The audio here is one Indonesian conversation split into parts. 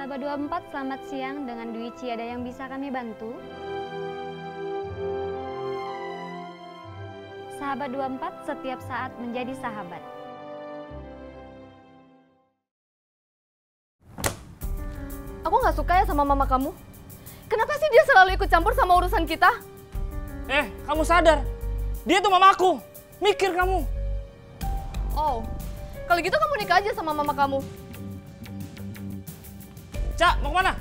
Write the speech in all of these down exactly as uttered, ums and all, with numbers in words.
Sahabat dua puluh empat, selamat siang. Dengan Dwi Ci, ada yang bisa kami bantu? Sahabat dua puluh empat, setiap saat menjadi sahabat. Aku nggak suka ya sama mama kamu. Kenapa sih dia selalu ikut campur sama urusan kita? Eh, kamu sadar? Dia tuh mamaku. Mikir kamu. Oh, kalau gitu kamu nikah aja sama mama kamu. Cak, mau kemana?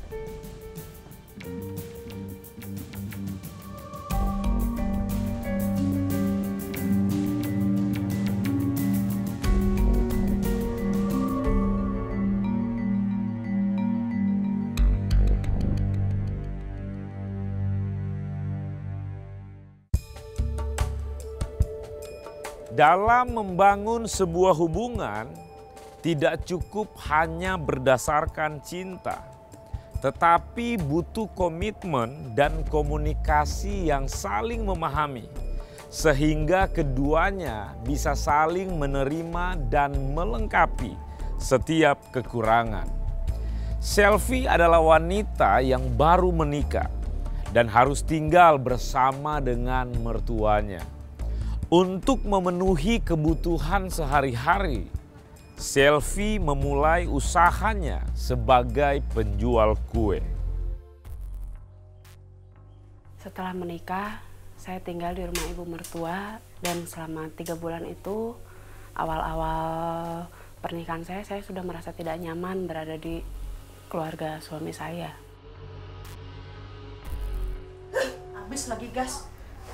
Dalam membangun sebuah hubungan, tidak cukup hanya berdasarkan cinta, tetapi butuh komitmen dan komunikasi yang saling memahami, sehingga keduanya bisa saling menerima dan melengkapi setiap kekurangan. Selvi adalah wanita yang baru menikah dan harus tinggal bersama dengan mertuanya. Untuk memenuhi kebutuhan sehari-hari, Selvi memulai usahanya sebagai penjual kue. Setelah menikah, saya tinggal di rumah ibu mertua dan selama tiga bulan itu, awal-awal pernikahan saya, saya sudah merasa tidak nyaman berada di keluarga suami saya. Habis lagi gas.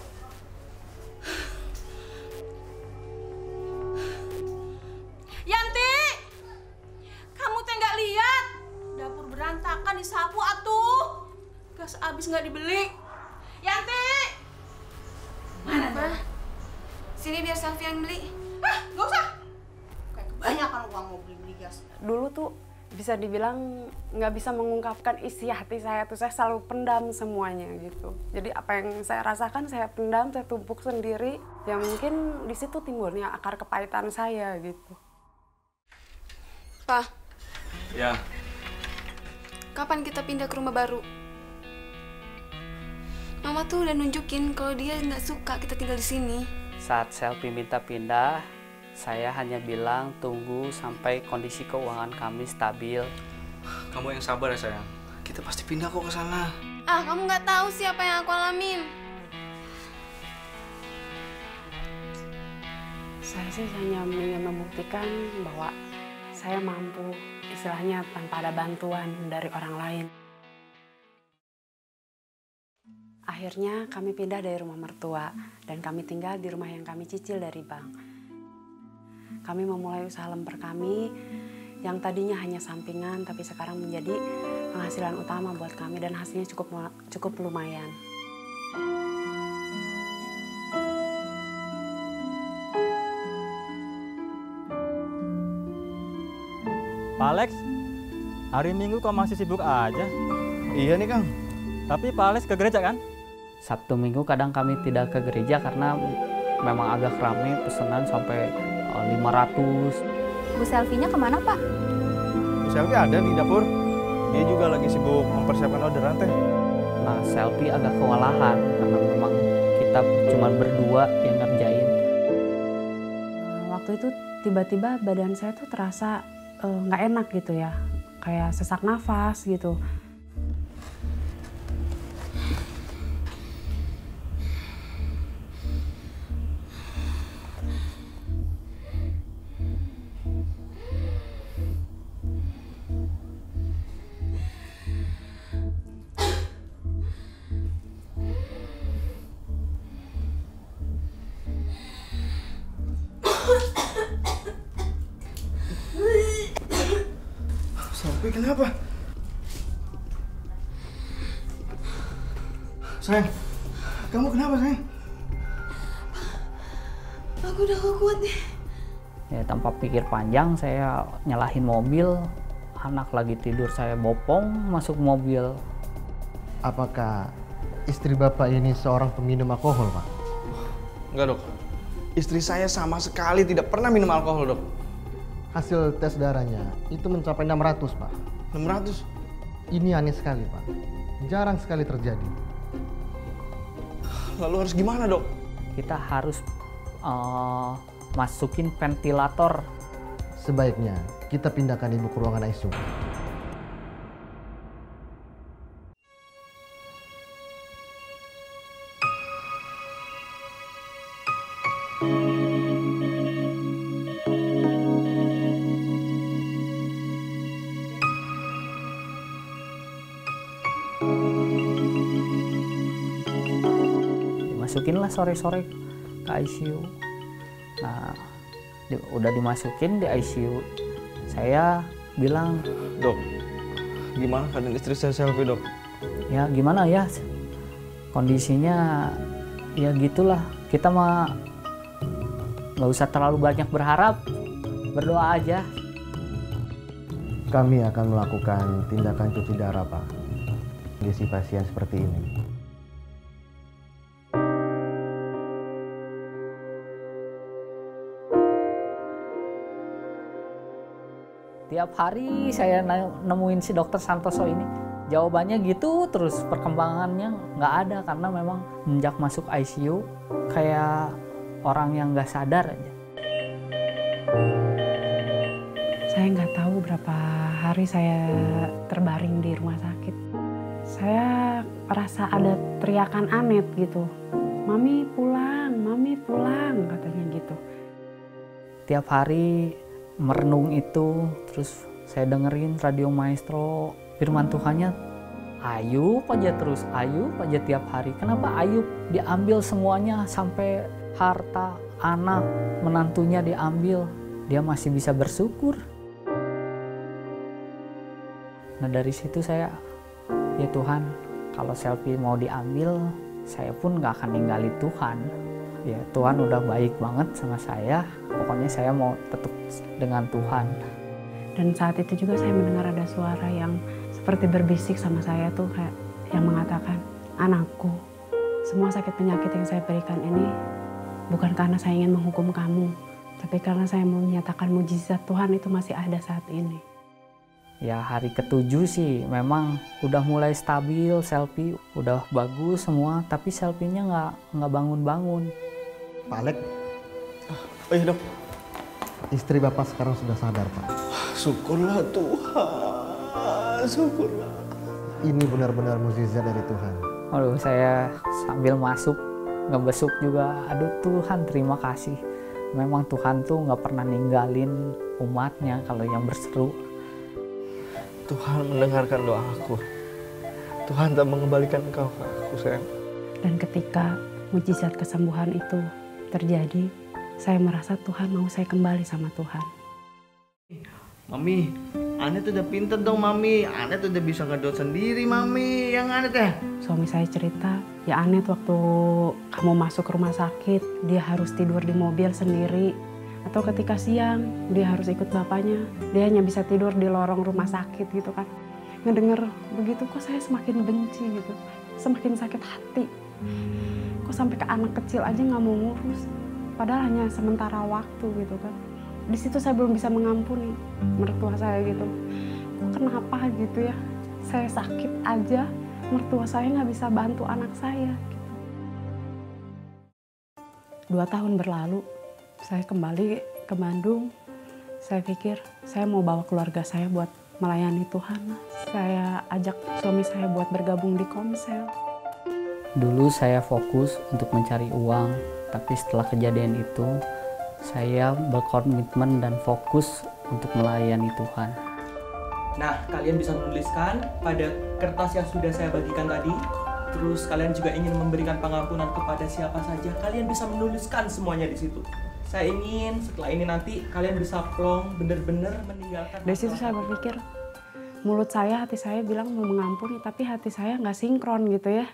Yanti, kamu teh nggak lihat dapur berantakan disapu atuh. Gas habis nggak dibeli. Yanti, Mana, Bah? Sini biar Selvi yang beli. ah nggak usah. Kayak kebanyakan uang mau beli-beli gas. Dulu tuh bisa dibilang nggak bisa mengungkapkan isi hati saya tuh, saya selalu pendam semuanya gitu. Jadi apa yang saya rasakan saya pendam, saya tumpuk sendiri. Ya mungkin di situ timbulnya akar kepahitan saya gitu. Pak, Ya, kapan kita pindah ke rumah baru? Mama tuh udah nunjukin kalau dia nggak suka kita tinggal di sini. Saat Selvi minta pindah, saya hanya bilang tunggu sampai kondisi keuangan kami stabil. Kamu yang sabar ya sayang. Kita pasti pindah kok ke sana. Ah, kamu nggak tahu sih apa yang aku alamin. Saya sih hanya ingin membuktikan bahwa saya mampu, istilahnya tanpa ada bantuan dari orang lain. Akhirnya kami pindah dari rumah mertua dan kami tinggal di rumah yang kami cicil dari bank. Kami memulai usaha lemper kami yang tadinya hanya sampingan tapi sekarang menjadi penghasilan utama buat kami dan hasilnya cukup cukup lumayan. Pak Alex, hari Minggu kok masih sibuk aja? Iya nih Kang. Tapi Pak Alex ke gereja kan? Sabtu Minggu kadang kami tidak ke gereja karena memang agak ramai pesanan sampai lima ratus. Bu Selvinya kemana, Pak? Bu Selvi ada di dapur. Dia juga lagi sibuk mempersiapkan orderan teh. Nah, Selvi agak kewalahan karena memang kita cuma berdua yang ngerjain. Waktu itu tiba-tiba badan saya tuh terasa nggak uh, enak gitu ya, kayak sesak nafas gitu. Selvi kenapa? Sayang, kamu kenapa sayang? Aku udah gak kuat nih. Ya, tanpa pikir panjang saya nyalahin mobil, anak lagi tidur saya bopong masuk mobil. Apakah istri Bapak ini seorang peminum alkohol, Pak? Enggak, Dok. Istri saya sama sekali tidak pernah minum alkohol, Dok. Hasil tes darahnya itu mencapai enam ratus, Pak. enam ratus? Ini aneh sekali, Pak. Jarang sekali terjadi. Lalu harus gimana, Dok? Kita harus uh, masukin ventilator. Sebaiknya kita pindahkan ibu ke ruangan I C U. Dimasukinlah sore-sore ke I C U. Nah, di, udah dimasukin di I C U. Saya bilang, Dok, gimana keadaan istri saya Selvi, Dok? Ya gimana ya, kondisinya ya gitulah. Kita mah nggak usah terlalu banyak berharap, berdoa aja. Kami akan melakukan tindakan cuci darah, Pak, di si pasien seperti ini. Tiap hari saya nemuin si dokter Santoso ini, jawabannya gitu terus, perkembangannya nggak ada karena memang menjak masuk I C U kayak orang yang nggak sadar aja. Saya nggak tahu berapa hari saya terbaring di rumah sakit. Saya merasa ada teriakan Anet gitu. Mami pulang, Mami pulang, katanya gitu. Tiap hari merenung itu, terus saya dengerin radio maestro, firman Tuhannya Ayub aja terus, Ayub aja tiap hari. Kenapa Ayub diambil semuanya sampai harta, anak, menantunya diambil, dia masih bisa bersyukur. Nah dari situ saya, ya Tuhan, kalau Selvi mau diambil, saya pun gak akan ninggalin Tuhan. Ya Tuhan udah baik banget sama saya, pokoknya saya mau tetap dengan Tuhan. Dan saat itu juga saya mendengar ada suara yang seperti berbisik sama saya tuh, kayak yang mengatakan, anakku, semua sakit penyakit yang saya berikan ini bukan karena saya ingin menghukum kamu, tapi karena saya mau menyatakan mujizat Tuhan itu masih ada saat ini. Ya hari ketujuh sih memang udah mulai stabil, Selvi udah bagus semua, tapi Selvinya nggak nggak bangun-bangun. Pak Alek. Oh iya, Dok. Istri Bapak sekarang sudah sadar, Pak. Syukurlah Tuhan, syukurlah. Ini benar-benar mukjizat dari Tuhan. Aduh, saya sambil masuk ngebesuk juga, aduh Tuhan terima kasih. Memang Tuhan tuh nggak pernah ninggalin umatnya kalau yang berseru. Tuhan mendengarkan doaku. Tuhan tak mengembalikan engkau ke aku, sayang. Dan ketika mujizat kesembuhan itu terjadi, saya merasa Tuhan mau saya kembali sama Tuhan. Mami, Anet udah pinter dong, Mami. Anet udah bisa ngedot sendiri, Mami. Yang Anet ya? Suami saya cerita, ya Anet waktu kamu masuk ke rumah sakit, dia harus tidur di mobil sendiri. Atau ketika siang, dia harus ikut bapaknya. Dia hanya bisa tidur di lorong rumah sakit gitu kan. Ngedenger begitu kok saya semakin benci gitu. Semakin sakit hati. Kok sampai ke anak kecil aja nggak mau ngurus. Padahal hanya sementara waktu gitu kan. Di situ saya belum bisa mengampuni mertua saya gitu. Kok kenapa gitu ya? Saya sakit aja, mertua saya nggak bisa bantu anak saya. Gitu. Dua tahun berlalu, saya kembali ke Bandung. Saya pikir saya mau bawa keluarga saya buat melayani Tuhan. Saya ajak suami saya buat bergabung di Komsel. Dulu saya fokus untuk mencari uang, tapi setelah kejadian itu, saya berkomitmen dan fokus untuk melayani Tuhan. Nah, kalian bisa menuliskan pada kertas yang sudah saya bagikan tadi. Terus kalian juga ingin memberikan pengampunan kepada siapa saja, kalian bisa menuliskan semuanya di situ. Saya ingin setelah ini nanti kalian bisa plong bener-bener meninggalkan. Dari situ saya berpikir, mulut saya, hati saya bilang mau mengampuni, tapi hati saya nggak sinkron gitu ya.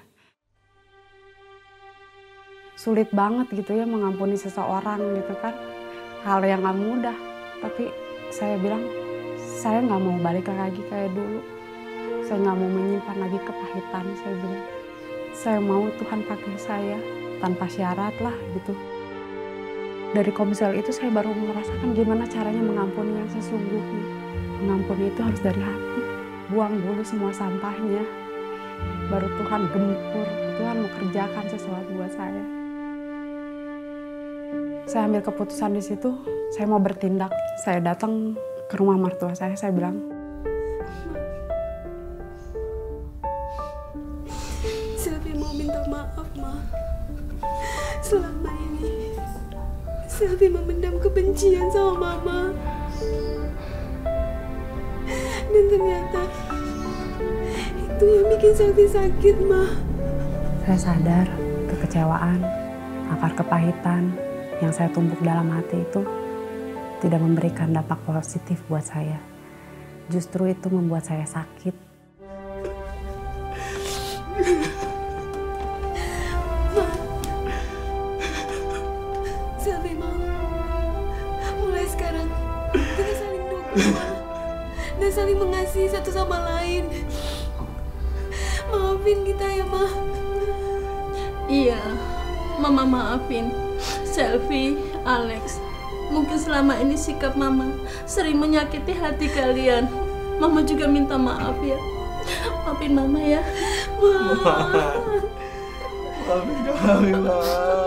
Sulit banget gitu ya mengampuni seseorang gitu kan. Hal yang nggak mudah, tapi saya bilang, saya nggak mau balik lagi kayak dulu. Saya nggak mau menyimpan lagi kepahitan, saya bilang. Saya mau Tuhan pakai saya tanpa syarat lah gitu. Dari Komsel itu saya baru merasakan gimana caranya mengampuni yang sesungguhnya. Mengampuni itu harus dari hati. buang dulu semua sampahnya. Baru Tuhan gempur, Tuhan mau kerjakan sesuatu buat saya. Saya ambil keputusan di situ, saya mau bertindak. Saya datang ke rumah mertua saya, saya bilang, Selvi mau minta maaf, Ma. Selama ini, Selvi memendam kebencian sama Mama. Dan ternyata, itu yang bikin Selvi sakit, Ma. saya sadar kekecewaan, akar kepahitan yang saya tumpuk dalam hati itu tidak memberikan dampak positif buat saya. Justru itu membuat saya sakit. Ma, Selvi mau, mulai sekarang kita saling dukung, Ma. Dan saling mengasihi satu sama lain. Maafin kita ya, Ma. Iya, Mama maafin Selvi, Alex. Mungkin selama ini sikap Mama sering menyakiti hati kalian. Mama juga minta maaf ya. Maafin Mama ya. Maafin kami, Ma.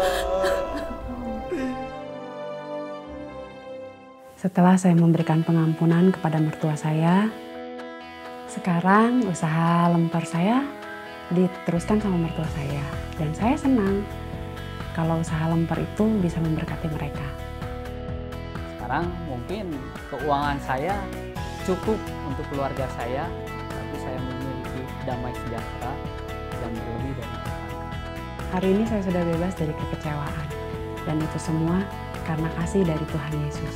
Setelah saya memberikan pengampunan kepada mertua saya, sekarang usaha lemper saya diteruskan sama mertua saya. Dan saya senang kalau usaha lemper itu bisa memberkati mereka. Sekarang mungkin keuangan saya cukup untuk keluarga saya, tapi saya memiliki damai sejahtera yang berlebih dari Tuhan. Hari ini saya sudah bebas dari kekecewaan. Dan itu semua karena kasih dari Tuhan Yesus.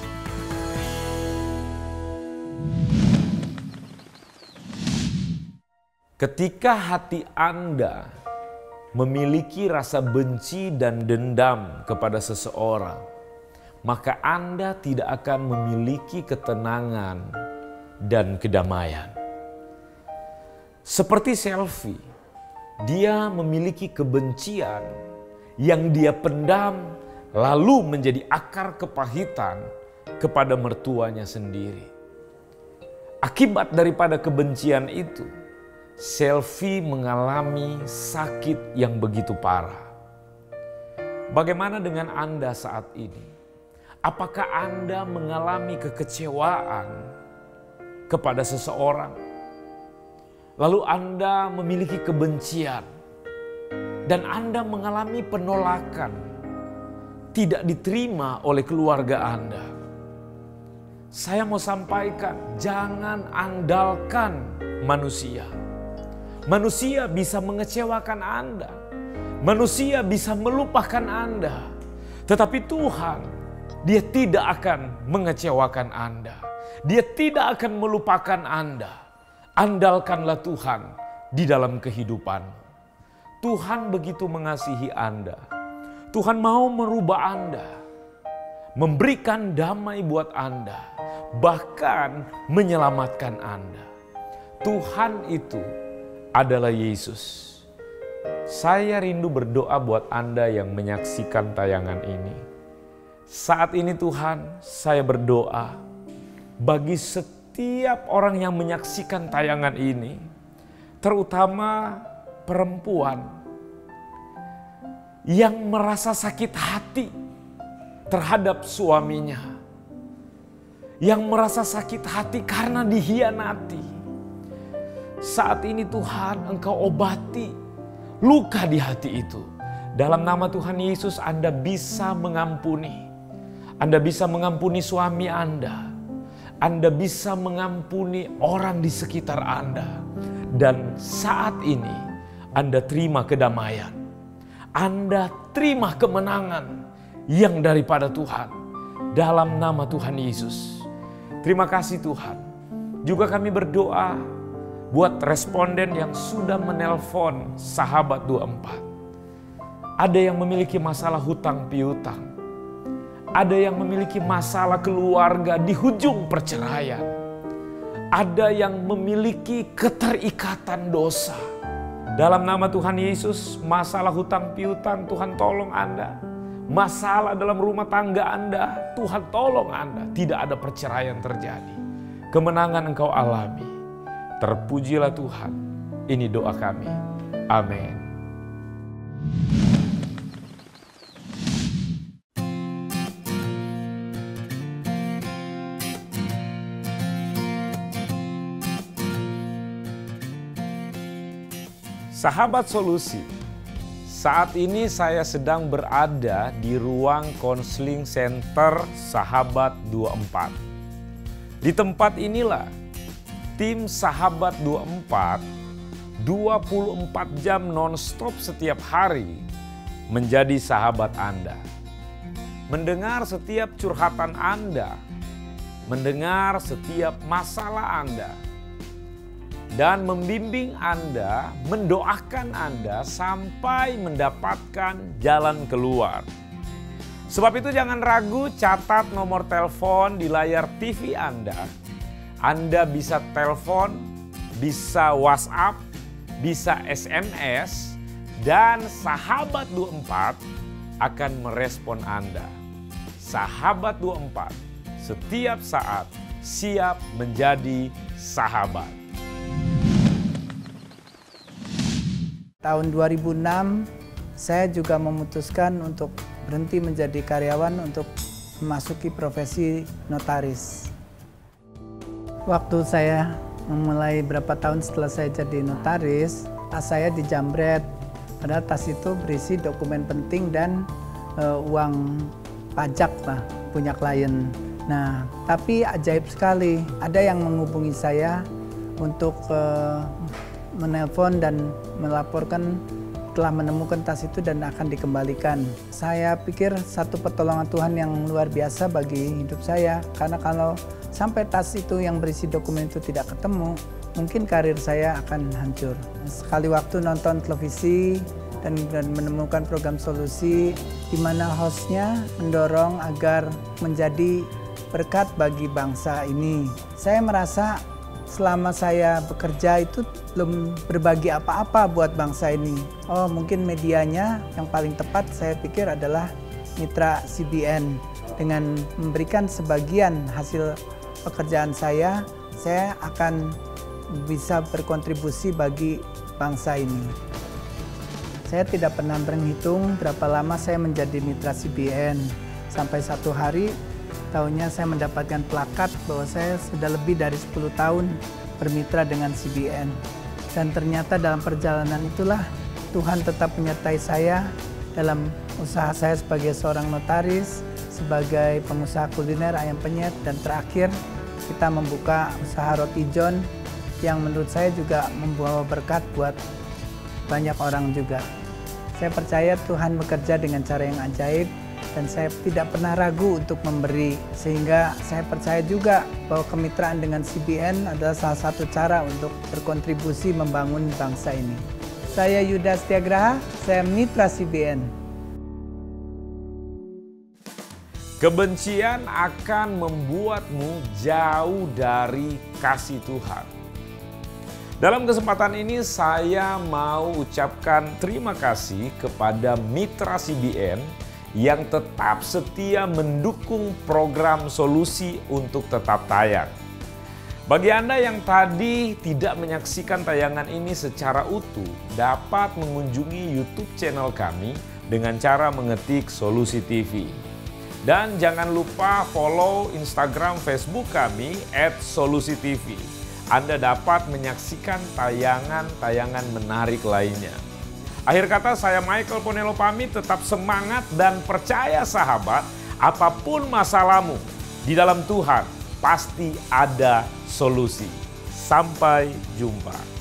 Ketika hati Anda memiliki rasa benci dan dendam kepada seseorang, maka Anda tidak akan memiliki ketenangan dan kedamaian. Seperti Selvi, dia memiliki kebencian yang dia pendam lalu menjadi akar kepahitan kepada mertuanya sendiri. Akibat daripada kebencian itu, Selvi mengalami sakit yang begitu parah. Bagaimana dengan Anda saat ini? Apakah Anda mengalami kekecewaan kepada seseorang? Lalu Anda memiliki kebencian dan Anda mengalami penolakan, tidak diterima oleh keluarga Anda. Saya mau sampaikan, jangan andalkan manusia. Manusia bisa mengecewakan Anda. Manusia bisa melupakan Anda. Tetapi Tuhan, Dia tidak akan mengecewakan Anda. Dia tidak akan melupakan Anda. Andalkanlah Tuhan di dalam kehidupanmu. Tuhan begitu mengasihi Anda. Tuhan mau merubah Anda. Memberikan damai buat Anda. Bahkan menyelamatkan Anda. Tuhan itu adalah Yesus. Saya rindu berdoa buat Anda yang menyaksikan tayangan ini. Saat ini Tuhan, saya berdoa bagi setiap orang yang menyaksikan tayangan ini, terutama perempuan yang merasa sakit hati terhadap suaminya, yang merasa sakit hati karena dihianati. Saat ini Tuhan, Engkau obati luka di hati itu. Dalam nama Tuhan Yesus Anda bisa mengampuni. Anda bisa mengampuni suami Anda. Anda bisa mengampuni orang di sekitar Anda. Dan saat ini Anda terima kedamaian. Anda terima kemenangan yang daripada Tuhan. Dalam nama Tuhan Yesus. Terima kasih Tuhan. Juga kami berdoa buat responden yang sudah menelpon Sahabat dua puluh empat. Ada yang memiliki masalah hutang piutang. Ada yang memiliki masalah keluarga di hujung perceraian. Ada yang memiliki keterikatan dosa. Dalam nama Tuhan Yesus, masalah hutang piutang Tuhan tolong Anda. Masalah dalam rumah tangga Anda, Tuhan tolong Anda. Tidak ada perceraian terjadi. Kemenangan engkau alami. Terpujilah Tuhan. Ini doa kami. Amin. Sahabat Solusi, saat ini saya sedang berada di ruang konseling center Sahabat dua puluh empat. Di tempat inilah tim Sahabat dua puluh empat dua puluh empat jam non-stop setiap hari menjadi sahabat Anda. Mendengar setiap curhatan Anda, mendengar setiap masalah Anda, dan membimbing Anda, mendoakan Anda sampai mendapatkan jalan keluar. Sebab itu jangan ragu, catat nomor telepon di layar T V Anda. Anda bisa telepon, bisa WhatsApp, bisa S M S, dan Sahabat dua puluh empat akan merespon Anda. Sahabat dua puluh empat setiap saat siap menjadi sahabat. Tahun dua ribu enam, saya juga memutuskan untuk berhenti menjadi karyawan untuk memasuki profesi notaris. Waktu saya memulai berapa tahun setelah saya jadi notaris, tas saya dijamret. Padahal tas itu berisi dokumen penting dan uh, uang pajak lah, punya klien. Nah, tapi ajaib sekali, ada yang menghubungi saya untuk uh, menelpon dan melaporkan telah menemukan tas itu dan akan dikembalikan. Saya pikir satu pertolongan Tuhan yang luar biasa bagi hidup saya, karena kalau sampai tas itu yang berisi dokumen itu tidak ketemu, mungkin karir saya akan hancur. Sekali waktu nonton televisi dan, dan menemukan program Solusi di mana hostnya mendorong agar menjadi berkat bagi bangsa ini. Saya merasa selama saya bekerja itu belum berbagi apa-apa buat bangsa ini. Oh, mungkin medianya yang paling tepat saya pikir adalah mitra C B N. Dengan memberikan sebagian hasil pekerjaan saya, saya akan bisa berkontribusi bagi bangsa ini. Saya tidak pernah berhitung berapa lama saya menjadi mitra C B N. Sampai satu hari, tahunnya saya mendapatkan plakat bahwa saya sudah lebih dari sepuluh tahun bermitra dengan C B N. Dan ternyata dalam perjalanan itulah Tuhan tetap menyertai saya dalam usaha saya sebagai seorang notaris, sebagai pengusaha kuliner ayam penyet, dan terakhir kita membuka usaha roti John yang menurut saya juga membawa berkat buat banyak orang juga. Saya percaya Tuhan bekerja dengan cara yang ajaib, dan saya tidak pernah ragu untuk memberi, sehingga saya percaya juga bahwa kemitraan dengan C B N adalah salah satu cara untuk berkontribusi membangun bangsa ini. Saya Yuda Setiagraha, saya mitra C B N. Kebencian akan membuatmu jauh dari kasih Tuhan. Dalam kesempatan ini saya mau ucapkan terima kasih kepada mitra C B N yang tetap setia mendukung program Solusi untuk tetap tayang. Bagi Anda yang tadi tidak menyaksikan tayangan ini secara utuh, dapat mengunjungi YouTube channel kami dengan cara mengetik Solusi T V. Dan jangan lupa follow Instagram Facebook kami at Solusi T V. Anda dapat menyaksikan tayangan-tayangan menarik lainnya. Akhir kata, saya Michael Ponelo pamit, tetap semangat dan percaya sahabat, apapun masalahmu, di dalam Tuhan pasti ada solusi. Sampai jumpa.